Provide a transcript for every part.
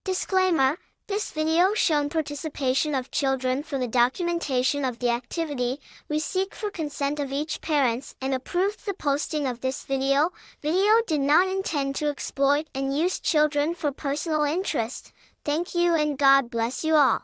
Disclaimer: this video shown participation of children for the documentation of the activity. We seek for consent of each parents and approved the posting of this video. Video did not intend to exploit and use children for personal interest. Thank you and God bless you all.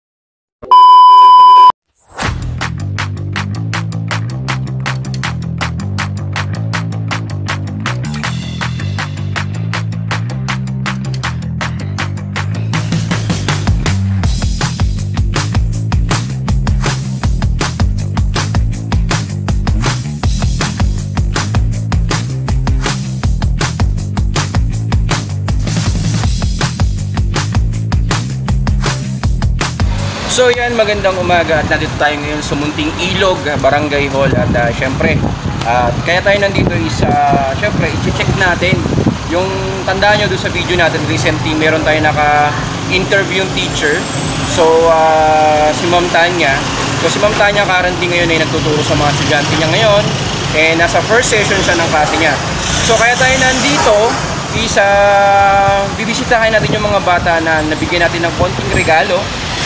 So yan, magandang umaga at nandito tayo ngayon sa Munting Ilog, Barangay Hall. At syempre, kaya tayo nandito is syempre, i-check natin yung tandaan nyo doon sa video natin recently. Meron tayo naka-interview yung teacher. So si Ma'am Tanya. So si Ma'am Tanya currently ngayon ay nagtuturo sa mga estudyante niya ngayon. Eh nasa first session siya ng klase niya. So kaya tayo nandito is bibisitahin natin yung mga bata na nabigyan natin ng konting regalo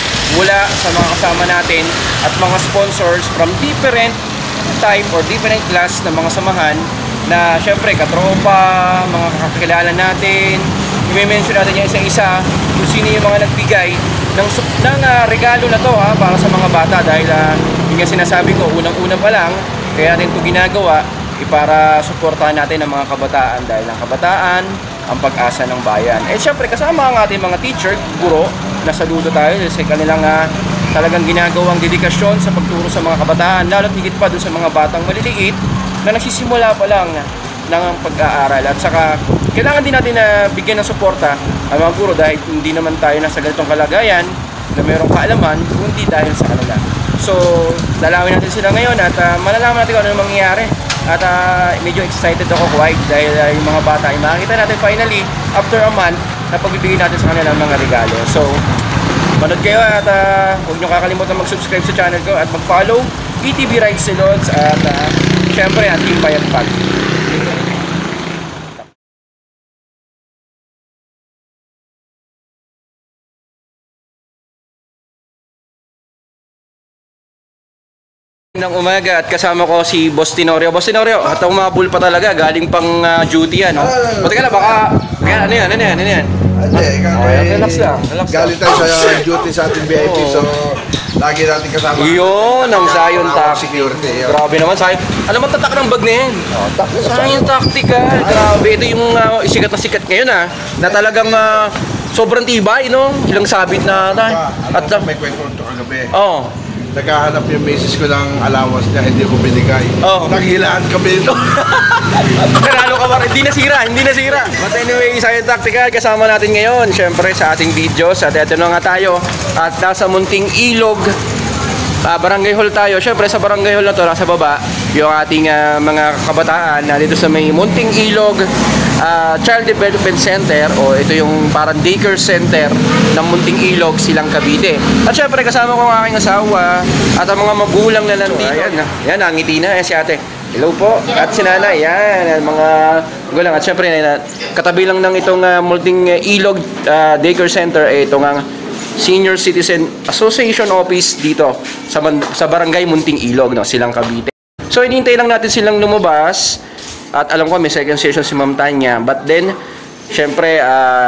mula sa mga kasama natin at mga sponsors from different type or different class ng mga samahan na syempre katropa, mga kakakilala natin. I-mention natin yung isa-isa kung sino yung mga nagbigay ng regalo na to para sa mga bata dahil yung nga sinasabi ko, unang-una pa lang kaya natin ito ginagawa para suportahan natin ang mga kabataan dahil ang kabataan ang pag-asa ng bayan. Eh syempre kasama ang ating mga teacher, guro, nasaludo tayo sa kanilang talagang ginagawang dedikasyon sa pagturo sa mga kabataan, lalo't higit pa doon sa mga batang maliliit na nagsisimula pa lang ng pag-aaral. At saka kailangan din natin na bigyan ng suporta ang mga guro dahil hindi naman tayo nasa ganitong kalagayan na mayroong kaalaman kundi dahil sa kanila. So lalawin natin sila ngayon at malalaman natin kung ano mangyayari. At medyo excited ako quite dahil yung mga bata ay makikita natin finally after a month na pagbibigay natin sa kanila ng mga regalo. So manood kayo at huwag nyo kakalimutan mag-subscribe sa channel ko at mag-follow ETV Rides Salons at syempre ang Team Payat Pag. Ng umaga at kasama ko si Boss Tenorio. Boss Tenorio, at umabol pa talaga, galing pang duty yan. Buti ka na, baka, ano yan? Hindi, relax lang. Galing tayo sa duty sa ating VIP, so lagi natin kasama. Yun, ang Zion Tactic. Security. Grabe naman, Zion. Alam mo, tatak ng bag na yan. Zion Tactical. Grabe, ito yung sikat na sikat ngayon na talagang sobrang tibay, no? Ilang sabit na. At may kwento ito kagabi. Oo. Naghahanap yung misis ko ng allowance niya, hindi ko binigay. Naghilaan kami ito. Karalo ka ba? Hindi nasira. But anyway, Zion Tactical, kasama natin ngayon, syempre sa ating videos. At ito na nga tayo. At nasa Munting Ilog, Barangay Hall tayo. Syempre sa Barangay Hall na to, nasa baba, yung ating mga kabataan na dito sa may Munting Ilog Child Development Center, o ito yung parang daycare center ng Munting Ilog, Silang Cavite. At syempre kasama ko ang aking asawa at ang mga magulang na nandito. Yan, ngiti na si ate. Hello po. At si nanay, yan, mga magulang. At syempre katabi lang ng itong Munting Ilog Daycare Center, itong Senior Citizen Association Office dito sa Barangay Munting Ilog, no, Silang Cavite. So hinihintay lang natin silang lumabas. At alam ko may second session si Ma'am Tanya. But then, syempre,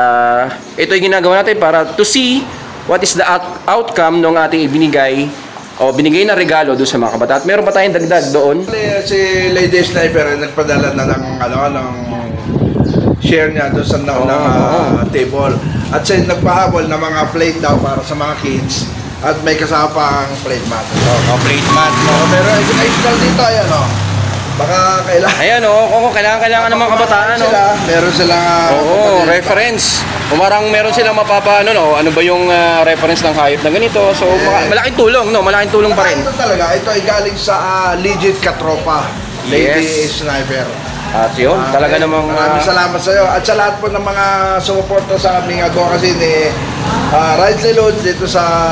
ito yung ginagawa natin para to see what is the outcome ng ating ibinigay o binigay na regalo doon sa mga kabataan. At meron pa tayong dagdag doon. Si Lady Sniper nagpadala na ng share niya doon sa table. At siya nagpahabol ng mga plate daw para sa mga kids. At may kasama pang plate mat. Plate mat. Pero install dito, ayan baka kailangan. Ayan kailangan ng mga kabataan. Meron silang reference. Umarang meron silang ano ba yung reference ng hayop na ganito. So malaking tulong, no? Malaking tulong pa rin. Ito talaga, ito ay galing sa legit katropa, Lady Sniper. At yun, talaga namang maraming salamat sa iyo at sa lahat po ng mga sumuporta sa aming advocacy ni Rides Salons dito sa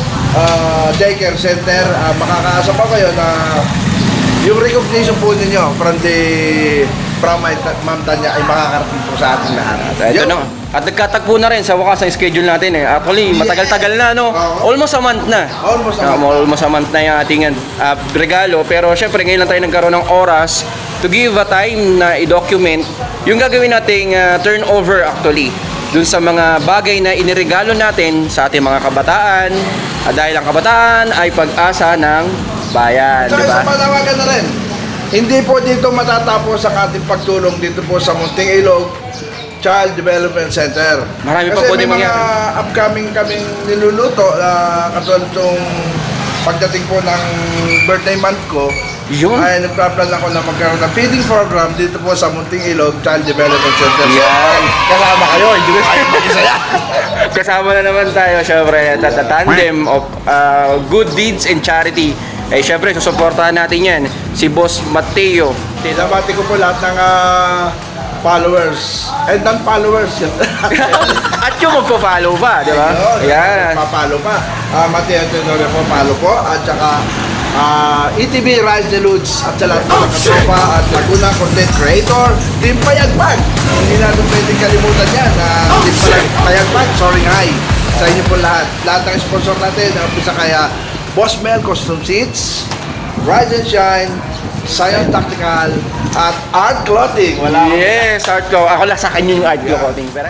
daycare center. Makakaasa pa kayo na yung recognition po ninyo from the from Ma'am Tanya ay makakarating po sa ating lahat. Ito na. At nagkatagpo na rin sa wakas ang schedule natin eh. Actually, matagal-tagal na, no? Almost a month na. Almost a month na yung ating regalo. Pero syempre, ngayon lang tayo nagkaroon ng oras to give a time na i-document yung gagawin nating turnover actually dun sa mga bagay na iniregalo natin sa ating mga kabataan. Dahil ang kabataan ay pag-asa ng bayan, di ba? Sa panawagan na rin, hindi po dito matatapos ang ating pagtulong dito po sa Munting Ilog Child Development Center. Marami pa kasi po din may mga mangyari. upcoming kaming niluluto katulad itong pagdating po ng birthday month ko. Yun. Ay nagpa-plan ako na magkaroon ng feeding program dito po sa Munting Ilog Child Development Center. Yan. Kasama kayo, hindi ko kayo mag-isaya. Kasama na naman tayo, syempre, tandem of good deeds and charity. Eh, syempre, susuportahan natin yan. Si Boss Mateo. Tinabati ko po lahat ng followers and non-followers. At yung magpo-follow pa, di ba? Yan. Papalo pa. Mateo Tenore po, palo po. At saka ETV Rise the Ludes at sa lahat ng katropa at Laguna Content Creator, Team Payagbag. Hindi natin pwedeng kalimutan yan. Team Payagbag, soaring high. Sa inyo po lahat. Lahat ng sponsor natin, umpisa kaya Boss Mel Custom Seats, Rise and Shine, Scion Tactical, at Art Clothing. Wala akong- Yes, art ko. Ako lang sa kanya yung art ko. Pero,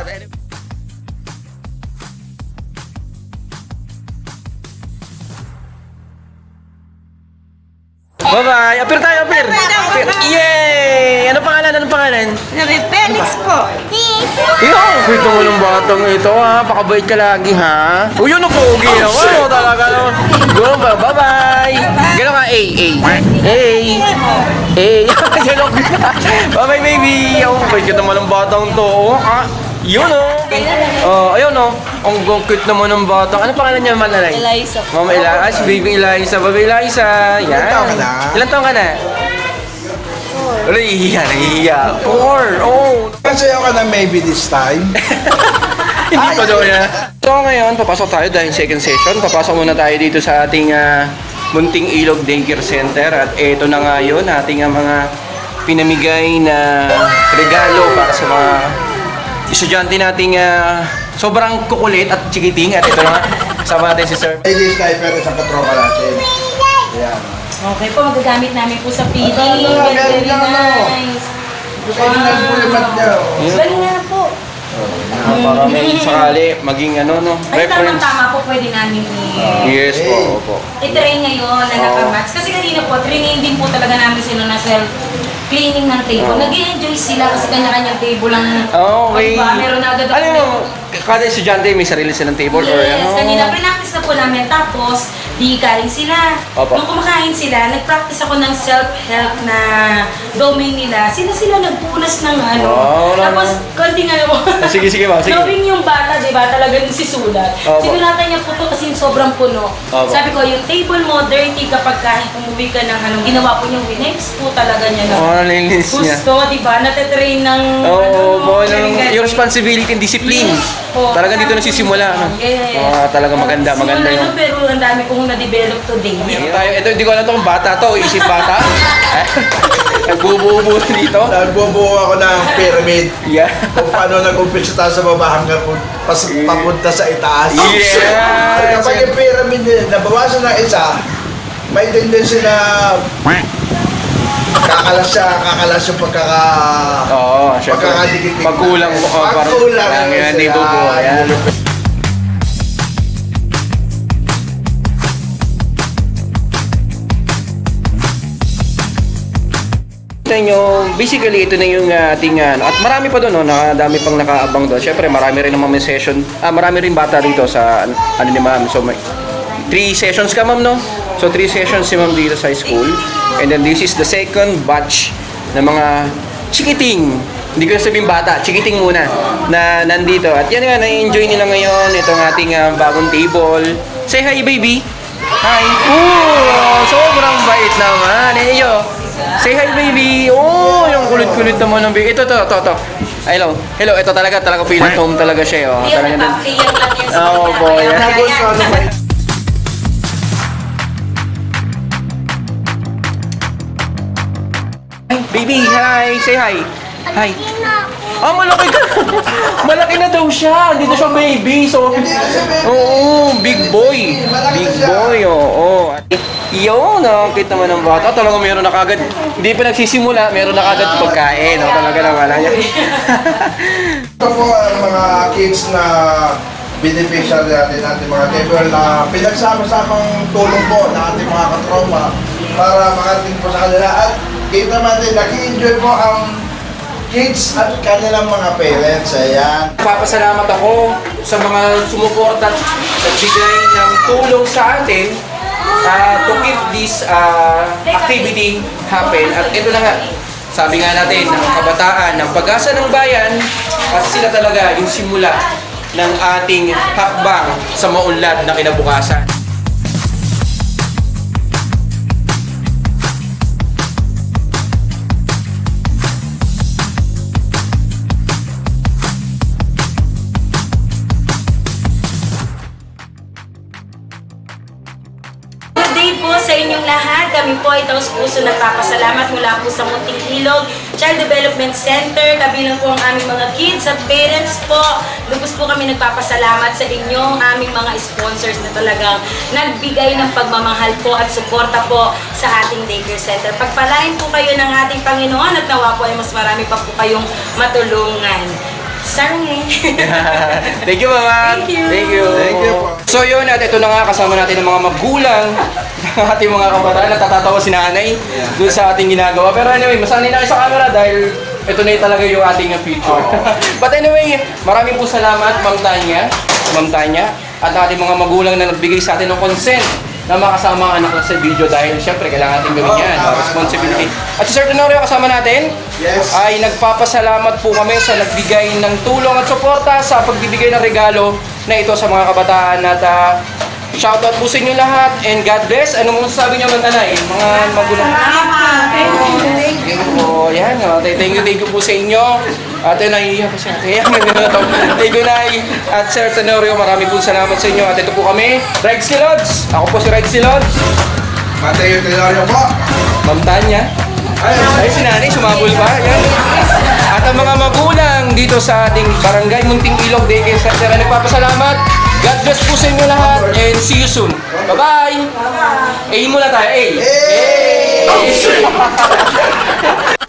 bye-bye! Apir tayo, apir! Yay! Ano pangalan? Ano pangalan? Felix po. Yung, kwento mo ng batang ito ha. Pakabait ka lagi ha. O yun ang pogi naman. O talaga naman. Gano'n ba? Bye-bye! Gano'n ka, Gano'n ka. Bye-bye baby! Yung, kwento naman ng batang to. Yun ayun ang cute naman ng batang. Ano pangalan niya, Manalay? Eliza. Mama Eliza. Si baby Eliza. Baby Eliza. Yan. Ilan taon ka na? Ilan taon ka na? Nahihiya. 4. Oh. Kasi ako na maybe this time. Hindi pa daw yan. So ngayon, papasok tayo dahil second session. Papasok muna tayo dito sa ating Munting Ilog Daycare Center. At ito na nga yun, ating mga pinamigay na regalo para sa mga estudyante nating sobrang kukulit at chikiting. At ito na nga, kasama natin si Sir. Maybe sniper isang katropa natin. Ayan. Okay po, magagamit namin po sa feeding. Meron Very na, nice. Gusto ko na po yung mat niya. Galing nga po. Para may sakali, maging Ay, reference. tama po, pwede namin Yes po, opo. i-train ngayon na nakamats. Kasi kanina po, training din po talaga namin sila na self-cleaning ng table. Nag-i-enjoy sila kasi kanya-kanyang table lang. Okay. Diba? Meron na agad Ano yung, kada estudyante may sarili silang table or Yes, ano? kanina pre-practice na po namin. Tapos, di kain sila. Opo. Nung kumakain sila, nag-practice ako ng self-help na domain nila. Sila nagpunas ng ano. Wow, Tapos, konting ano po. Sige, ma'am, sige. Knowing yung bata, di ba, talagang sisulat. Opo. Sinulatan niya po to kasi sobrang puno. Opo. Sabi ko, yung table mo, dirty kapag kahit umuwi ka ng ano, ginawa po niyang winex po talaga niya. Nalinis niya. Gusto, di ba, natatrain ng Yung responsibility and discipline. Talagang dito nasisimula. Yes. Talagang maganda Simula yung... nun, pero ang dami kong na-develop today. Ito, hindi ko alam itong bata to, isip bata. Nagbubuo dito. Nagbubuo ako ng pyramid. Yeah. Kung paano nag-umpisa tayo sa baba hanggang papunta sa itaas. Yes. Kapag yung pyramid nabawasan ng isa, may tendency na kakalas yung Oo, syempre. pagkakadikit. Pagkulang po. Pagkulang. Hindi bubuo. Ayan. Nyo, basically ito na yung ating at marami pa doon, dami pang nakaabang doon. Syempre marami rin naman may session, marami rin bata dito sa ano ni ma'am. So may 3 sessions ka ma'am, no? So 3 sessions si ma'am dito sa school. And then this is the second batch na mga chikiting. Hindi ko sabihin bata, chikiting muna na nandito. At yan nga, na-enjoy nila ngayon itong ating bagong table. Say hi baby. Hi. Sobrang bait naman. Say hi baby. Yung kulit-kulit naman ng baby. Ito. Hello. Ito talaga feel at home talaga siya. Hindi yan, nagpapakiyak lang yan sa Oh, boy. Baby, hi. Say hi. Hi. Ah, malaki ka. Malaki na daw siya. Hindi na siya baby. So, oo, big boy. Big boy, oo. Yo, nakakit naman ng bata. Talaga meron na kagad. Hindi pa nagsisimula, meron na kagad pagkain. No? Talaga naman. Ito po ang mga kids na beneficiary natin mga table na pinagsama-samang tulong po ng ating mga katroma para makarating po sa kanila at kita natin nag-enjoy po ang kids at kanilang mga parents. Ayan. Papasalamat ako sa mga sumuporta at nagbigay ng tulong sa atin to keep this activity happen. At ito na nga, sabi nga natin, ng kabataan, ng pag-asa ng bayan, at sila talaga yung simula ng ating hakbang sa maunlad na kinabukasan. Good day po sa inyong lahat. Kami po ay taus-puso nagpapasalamat mula po sa Munting Ilog Child Development Center. Kabilang po ang aming mga kids at parents po. Lubos po kami nagpapasalamat sa inyong aming mga sponsors na talagang nagbigay ng pagmamahal po at suporta po sa ating daycare center. Pagpalain po kayo ng ating Panginoon at nawa po ay mas marami pa po kayong matulungan. Sarang Thank you, Mama. Thank you. Thank you. Thank you po. So yun, at ito na nga kasama natin ang mga magulang ng ating mga kabataan. Natatawa si nanay doon sa ating ginagawa. Pero anyway, masanay na kayo sa camera dahil ito na yung talaga yung ating future. But anyway, maraming po salamat, Ma'am Tanya, at ating mga magulang na nagbigay sa atin ng consent na makasama ang anak sa video dahil syempre kailangan natin gawin yan, responsibility. At si Sir Tenorio kasama natin, Yes. ay nagpapasalamat po kami sa nagbigay ng tulong at suporta sa pagbibigay ng regalo na ito sa mga kabataan at shoutout po sa inyo lahat and God bless. Ano mong sabi niyo mga nanay, mga magulang? Thank you po. Yan, thank you po sa inyo. At naiiyak ko siya. Thank you, Nay. At Sir Tenorio, marami po salamat sa inyo. At ito po kami, Rexy Lods. Ako po si Rexy Lods. Mateo Tenorio po. Ma'am Tanya. Ay, si Nanay, sumabol pa. Yan. At ang mga magulang dito sa ating Barangay Munting Ilog Daycare Center ay nagpapasalamat. God bless po sa inyo lahat and see you soon. Bye-bye! A muna tayo, A!